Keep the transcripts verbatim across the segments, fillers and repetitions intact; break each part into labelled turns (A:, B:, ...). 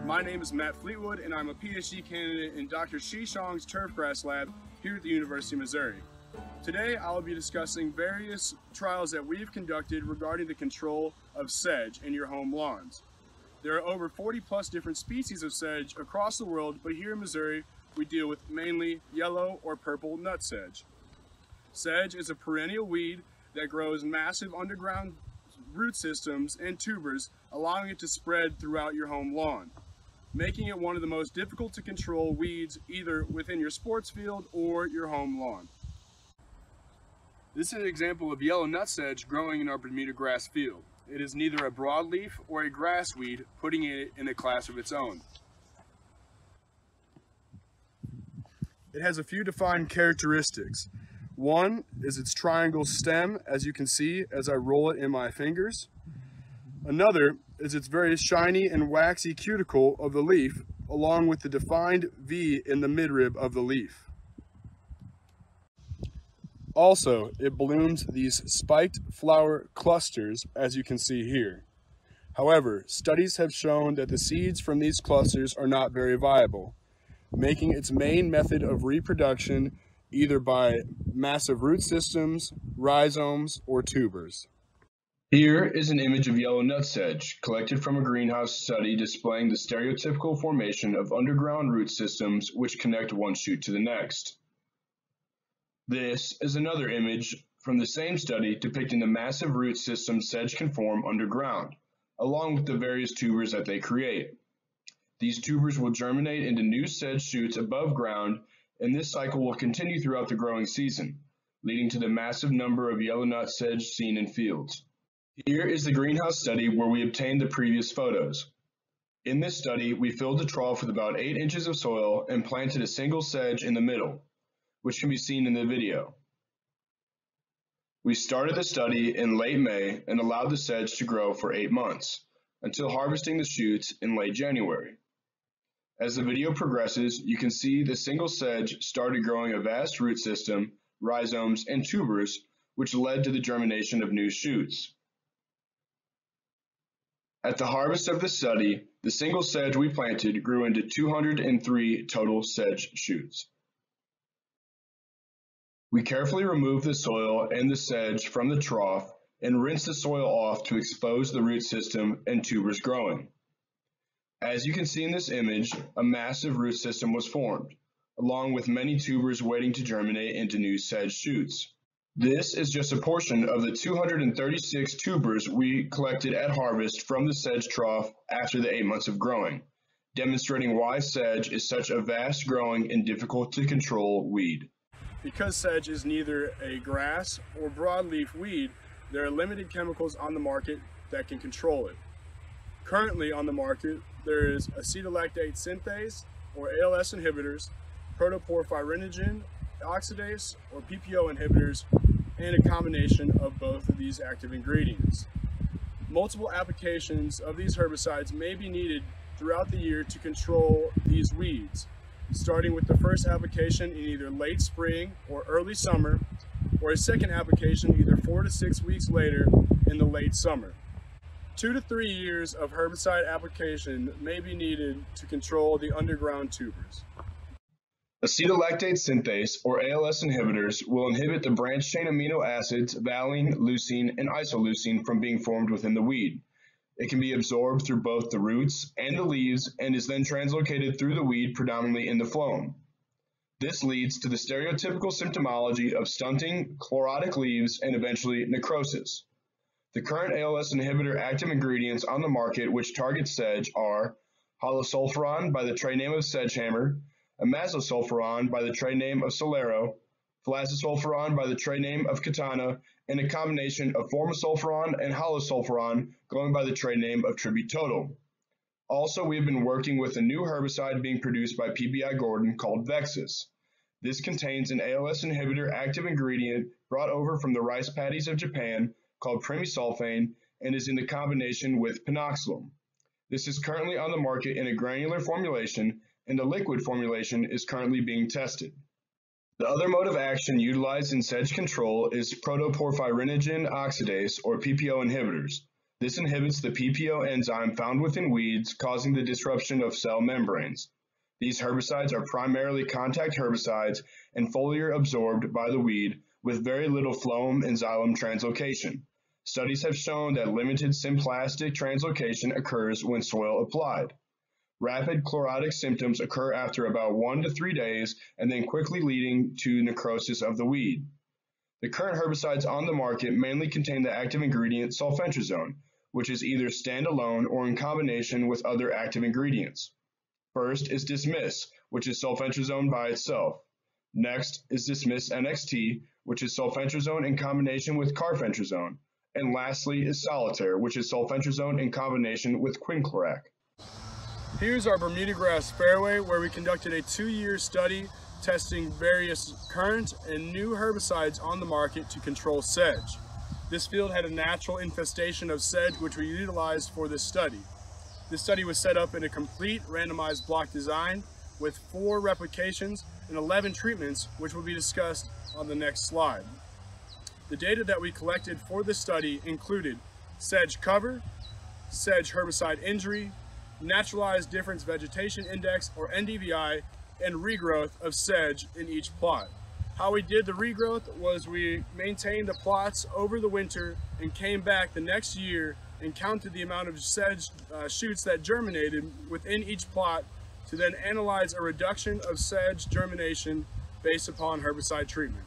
A: My name is Matt Fleetwood, and I'm a P H D candidate in Doctor Xi Xiong's turfgrass lab here at the University of Missouri. Today, I will be discussing various trials that we've conducted regarding the control of sedge in your home lawns. There are over forty plus different species of sedge across the world, but here in Missouri, we deal with mainly yellow or purple nutsedge. Sedge is a perennial weed that grows massive underground root systems and tubers, allowing it to spread throughout your home lawn, making it one of the most difficult to control weeds either within your sports field or your home lawn. This is an example of yellow nutsedge growing in our Bermuda grass field. It is neither a broadleaf or a grass weed, putting it in a class of its own. It has a few defined characteristics. One is its triangle stem, as you can see as I roll it in my fingers. Another is its very shiny and waxy cuticle of the leaf, along with the defined V in the midrib of the leaf. Also, it blooms these spiked flower clusters, as you can see here. However, studies have shown that the seeds from these clusters are not very viable, making its main method of reproduction either by massive root systems, rhizomes, or tubers. Here is an image of yellow nutsedge collected from a greenhouse study displaying the stereotypical formation of underground root systems which connect one shoot to the next. This is another image from the same study depicting the massive root system sedge can form underground, along with the various tubers that they create. These tubers will germinate into new sedge shoots above ground, and this cycle will continue throughout the growing season, leading to the massive number of yellow nutsedge seen in fields. Here is the greenhouse study where we obtained the previous photos. In this study, we filled a trough with about eight inches of soil and planted a single sedge in the middle, which can be seen in the video. We started the study in late May and allowed the sedge to grow for eight months, until harvesting the shoots in late January. As the video progresses, you can see the single sedge started growing a vast root system, rhizomes, and tubers, which led to the germination of new shoots. At the harvest of the study, the single sedge we planted grew into two hundred three total sedge shoots. We carefully removed the soil and the sedge from the trough and rinsed the soil off to expose the root system and tubers growing. As you can see in this image, a massive root system was formed, along with many tubers waiting to germinate into new sedge shoots. This is just a portion of the two hundred thirty-six tubers we collected at harvest from the sedge trough after the eight months of growing, demonstrating why sedge is such a vast growing and difficult to control weed. Because sedge is neither a grass or broadleaf weed, there are limited chemicals on the market that can control it. Currently on the market, there is acetylactate synthase, or A L S inhibitors, protoporphyrin oxidase, or P P O inhibitors, and a combination of both of these active ingredients. Multiple applications of these herbicides may be needed throughout the year to control these weeds, starting with the first application in either late spring or early summer, or a second application either four to six weeks later in the late summer. Two to three years of herbicide application may be needed to control the underground tubers. Acetylactate synthase, or A L S inhibitors, will inhibit the branched chain amino acids valine, leucine, and isoleucine from being formed within the weed. It can be absorbed through both the roots and the leaves and is then translocated through the weed predominantly in the phloem. This leads to the stereotypical symptomology of stunting, chlorotic leaves, and eventually necrosis. The current A L S inhibitor active ingredients on the market which target sedge are halosulfuron by the trade name of Sedgehammer, imazosulfuron by the trade name of Solero, flazosulfuron by the trade name of Katana, and a combination of formosulfuron and halosulfuron going by the trade name of Tribute Total. Also, we have been working with a new herbicide being produced by P B I Gordon called Vexus. This contains an A L S inhibitor active ingredient brought over from the rice paddies of Japan called primisulfane and is in the combination with pinoxylum. This is currently on the market in a granular formulation, and a liquid formulation is currently being tested. The other mode of action utilized in sedge control is protoporphyrin oxidase, or P P O inhibitors. This inhibits the P P O enzyme found within weeds, causing the disruption of cell membranes. These herbicides are primarily contact herbicides and foliar absorbed by the weed with very little phloem and xylem translocation. Studies have shown that limited symplastic translocation occurs when soil applied. Rapid chlorotic symptoms occur after about one to three days and then quickly leading to necrosis of the weed. The current herbicides on the market mainly contain the active ingredient sulfentrazone, which is either standalone or in combination with other active ingredients. First is Dismiss, which is sulfentrazone by itself. Next is Dismiss N X T, which is sulfentrazone in combination with carfentrazone. And lastly is Solitaire, which is sulfentrazone in combination with quinclorac.
B: Here's our Bermuda grass fairway, where we conducted a two-year study testing various current and new herbicides on the market to control sedge. This field had a natural infestation of sedge, which we utilized for this study. This study was set up in a complete randomized block design with four replications and eleven treatments, which will be discussed on the next slide. The data that we collected for this study included sedge cover, sedge herbicide injury, naturalized difference vegetation index or N D V I, and regrowth of sedge in each plot. How we did the regrowth was we maintained the plots over the winter and came back the next year and counted the amount of sedge uh, shoots that germinated within each plot to then analyze a reduction of sedge germination based upon herbicide treatment.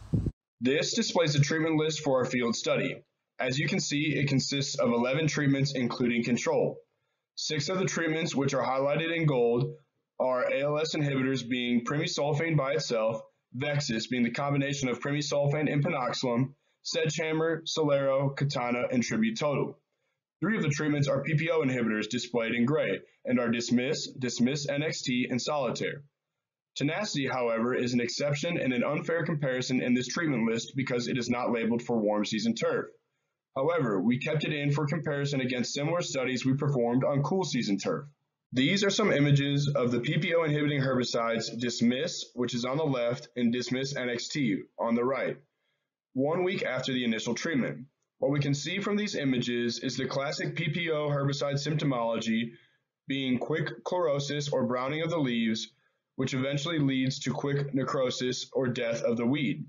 A: This displays the treatment list for our field study. As you can see, it consists of eleven treatments including control. Six of the treatments, which are highlighted in gold, are A L S inhibitors being primisulfane by itself, Vexus being the combination of primisulfane and pinoxylum, Sedgehammer, Solero, Katana, and Tribute Total. Three of the treatments are P P O inhibitors displayed in gray and are Dismiss, Dismiss N X T, and Solitaire. Tenacity, however, is an exception and an unfair comparison in this treatment list because it is not labeled for warm season turf. However, we kept it in for comparison against similar studies we performed on cool season turf. These are some images of the P P O inhibiting herbicides Dismiss, which is on the left, and Dismiss N X T on the right, one week after the initial treatment. What we can see from these images is the classic P P O herbicide symptomology being quick chlorosis or browning of the leaves, which eventually leads to quick necrosis or death of the weed.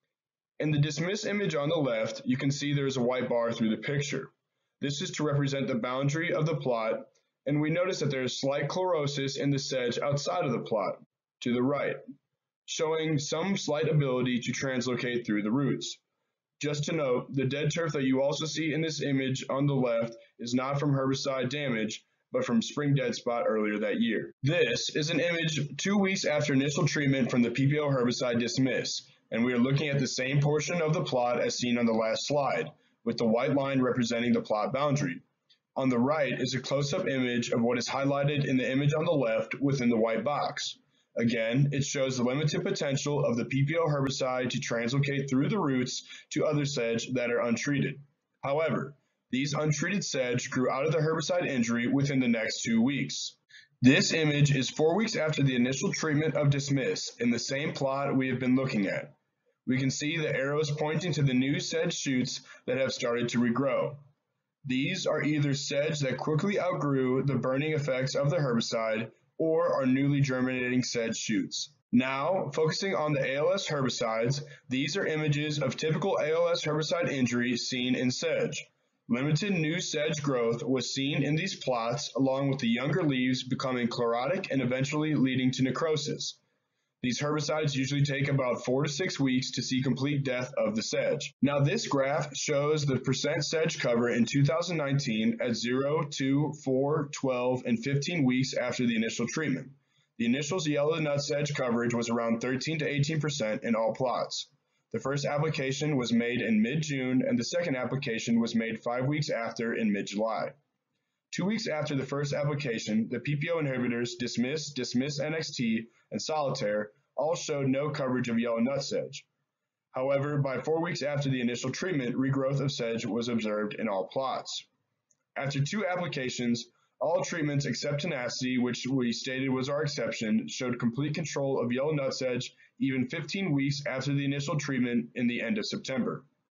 A: In the Dismiss image on the left, you can see there is a white bar through the picture. This is to represent the boundary of the plot, and we notice that there is slight chlorosis in the sedge outside of the plot, to the right, showing some slight ability to translocate through the roots. Just to note, the dead turf that you also see in this image on the left is not from herbicide damage, but from spring dead spot earlier that year. This is an image two weeks after initial treatment from the P P O herbicide Dismiss, and we are looking at the same portion of the plot as seen on the last slide, with the white line representing the plot boundary. On the right is a close-up image of what is highlighted in the image on the left within the white box. Again, it shows the limited potential of the P P O herbicide to translocate through the roots to other sedge that are untreated. However, these untreated sedge grew out of the herbicide injury within the next two weeks. This image is four weeks after the initial treatment of Dismiss in the same plot we have been looking at. We can see the arrows pointing to the new sedge shoots that have started to regrow. These are either sedge that quickly outgrew the burning effects of the herbicide or are newly germinating sedge shoots. Now, focusing on the A L S herbicides, these are images of typical A L S herbicide injury seen in sedge. Limited new sedge growth was seen in these plots, along with the younger leaves becoming chlorotic and eventually leading to necrosis. These herbicides usually take about four to six weeks to see complete death of the sedge. Now this graph shows the percent sedge cover in two thousand nineteen at zero, two, four, twelve, and fifteen weeks after the initial treatment. The initial yellow nutsedge coverage was around thirteen to eighteen percent in all plots. The first application was made in mid-June and the second application was made five weeks after in mid-July. Two weeks after the first application, the P P O inhibitors Dismiss, Dismiss N X T, and Solitaire all showed no coverage of yellow nutsedge. However, by four weeks after the initial treatment, regrowth of sedge was observed in all plots. After two applications, all treatments except tenacity, which we stated was our exception, showed complete control of yellow nutsedge even fifteen weeks after the initial treatment in the end of September.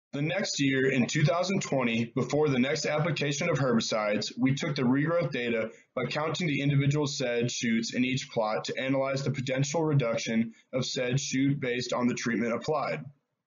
A: The next year, in two thousand twenty, before the next application of herbicides, we took the regrowth data by counting the individual sedge shoots in each plot to analyze the potential reduction of sedge shoot based on the treatment applied.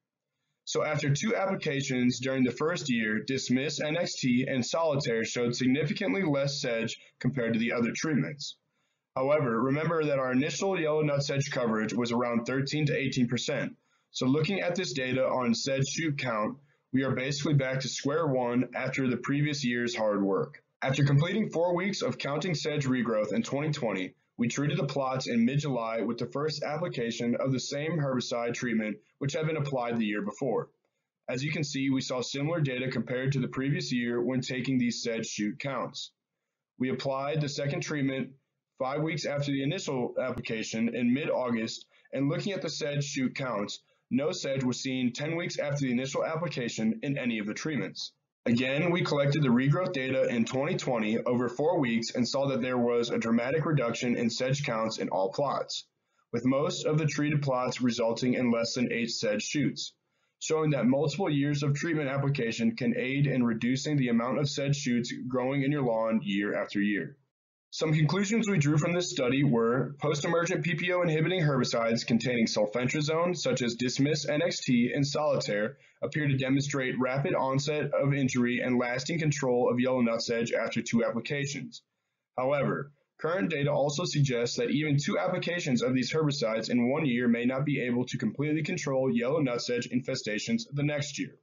A: So after two applications during the first year, Dismiss, N X T, and Solitaire showed significantly less sedge compared to the other treatments. However, remember that our initial yellow nutsedge coverage was around thirteen to eighteen percent. So looking at this data on sedge shoot count, we are basically back to square one after the previous year's hard work. After completing four weeks of counting sedge regrowth in twenty twenty, we treated the plots in mid-July with the first application of the same herbicide treatment which had been applied the year before. As you can see, we saw similar data compared to the previous year when taking these sedge shoot counts. We applied the second treatment five weeks after the initial application in mid-August, and looking at the sedge shoot counts, no sedge was seen ten weeks after the initial application in any of the treatments. Again, we collected the regrowth data in twenty twenty over four weeks and saw that there was a dramatic reduction in sedge counts in all plots, with most of the treated plots resulting in less than eight sedge shoots, showing that multiple years of treatment application can aid in reducing the amount of sedge shoots growing in your lawn year after year. Some conclusions we drew from this study were post-emergent P P O inhibiting herbicides containing sulfentrazone such as Dismiss, N X T, and Solitaire appear to demonstrate rapid onset of injury and lasting control of yellow nutsedge after two applications. However, current data also suggests that even two applications of these herbicides in one year may not be able to completely control yellow nutsedge infestations the next year.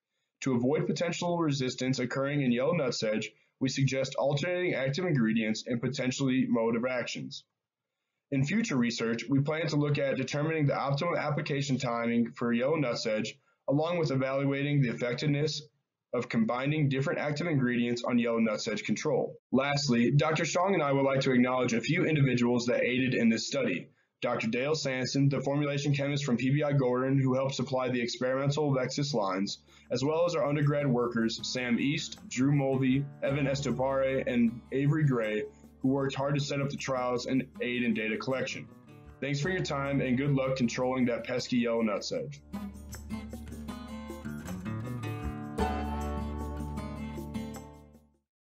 A: To avoid potential resistance occurring in yellow nutsedge, we suggest alternating active ingredients and potentially mode of actions. In future research, we plan to look at determining the optimal application timing for yellow nutsedge, along with evaluating the effectiveness of combining different active ingredients on yellow nutsedge control. Lastly, Doctor Xiong and I would like to acknowledge a few individuals that aided in this study. Doctor Dale Sanson, the formulation chemist from P B I Gordon, who helped supply the experimental Vexus lines, as well as our undergrad workers, Sam East, Drew Mulvey, Evan Estopare, and Avery Gray, who worked hard to set up the trials and aid in data collection. Thanks for your time and good luck controlling that pesky yellow nutsedge.